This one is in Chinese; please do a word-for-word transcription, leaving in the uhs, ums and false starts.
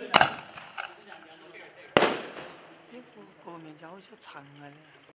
这个面胶好像长啊。